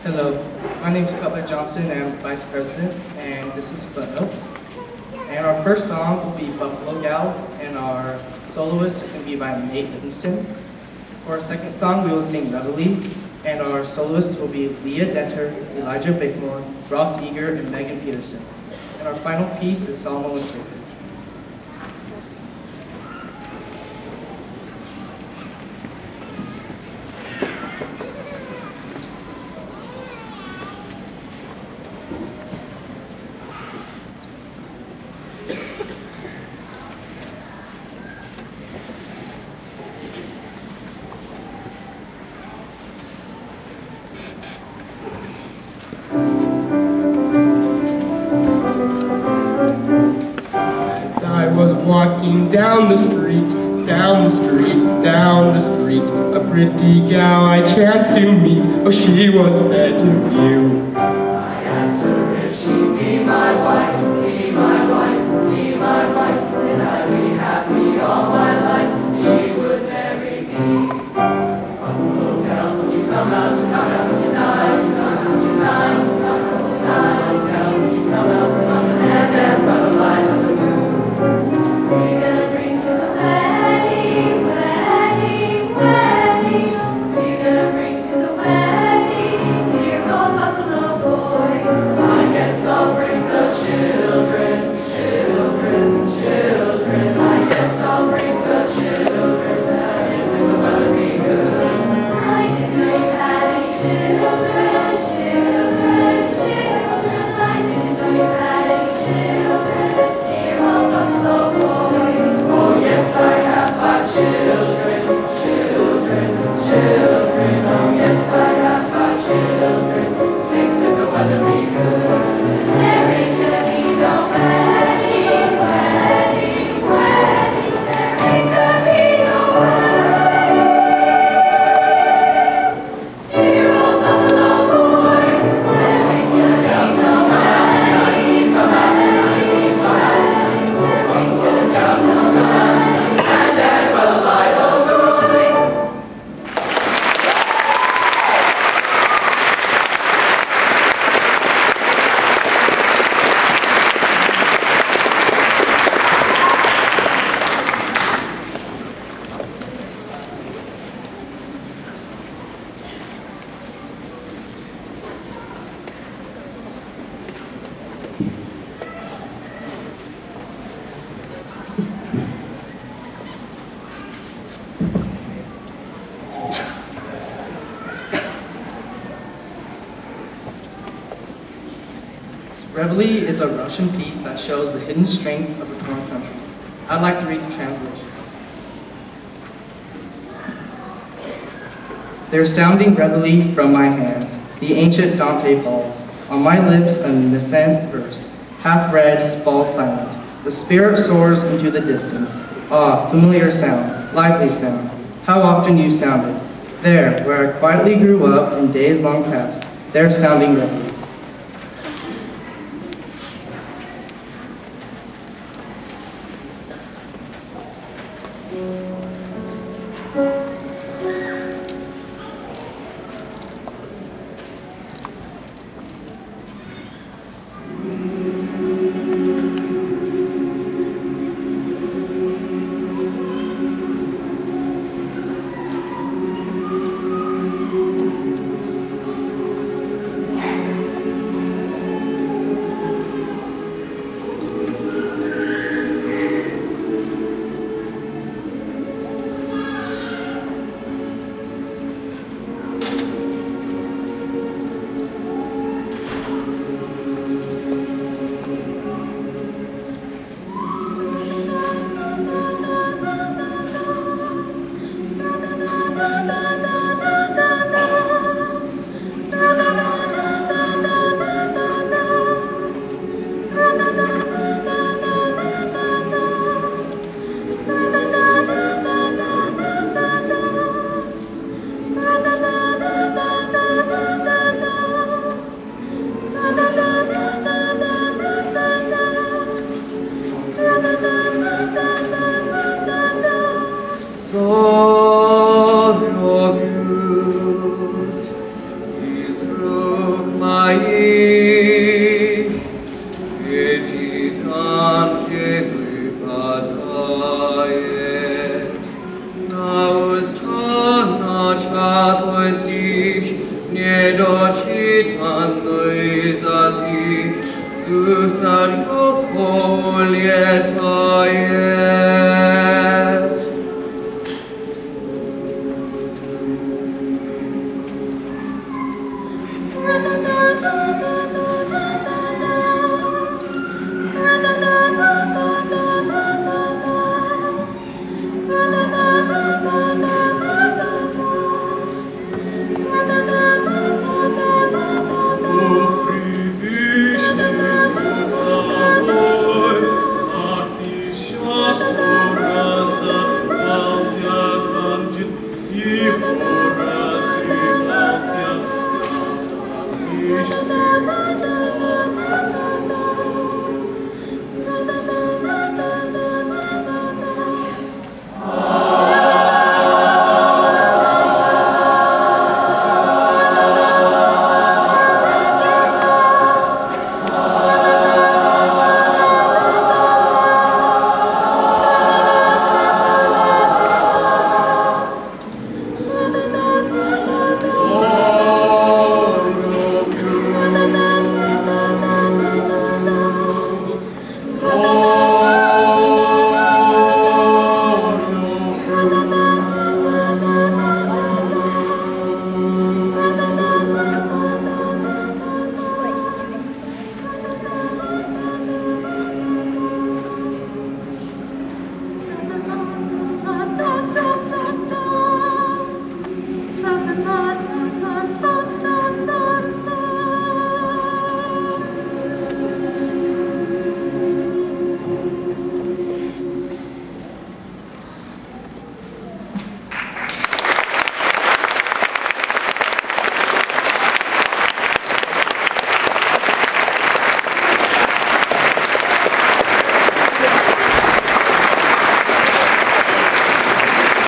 Hello, my name is Cutler Johnson. I'm Vice President, and this is Footnotes. And our first song will be Buffalo Gals, and our soloist is going to be by Nate Livingston. For our second song, we will sing Reveille, and our soloists will be Leah Denter, Elijah Bickmore, Ross Eager, and Megan Peterson. And our final piece is Salmo and Cryptic. Walking down the street, down the street, down the street, a pretty gal I chanced to meet. Oh, she was fair to view. I asked her if she'd be my wife, be my wife, be my wife, then I'd be happy all my life. She would marry me. Buffalo gals, won't you come out tonight, come out tonight, come out tonight, gals, won't you come out tonight, and dance by the light of the moon. We're gonna bring to the wedding, wedding, wedding. We're gonna bring to the wedding, dear old Buffalo boy. I guess I'll bring the children, children, children. I guess I'll bring the children. That is if the weather be good. I didn't know you had any children, children, children. I didn't know you had any children, dear old Buffalo boy. Oh yes, I have 5 children, children, children. Oh yes, I have 5 children, 6 if the weather be good. There ain't gonna be no wedding, wedding, wedding. There ain't gonna be no wedding, dear old Buffalo boy. There ain't gonna be no wedding. Come out tonight, come out tonight. There ain't gonna be no wedding. And dance by the light of the moon. Reveille is a Russian piece that shows the hidden strength of a torn country. I'd like to read the translation. They're sounding reveille from my hands. The ancient Dante falls. On my lips a nascent verse. Half read, falls silent. The spirit soars into the distance. Ah, familiar sound, lively sound. How often you sounded. There, where I quietly grew up in days long past. They're sounding reveille. Nie docitan noi zati, tu sario colieta,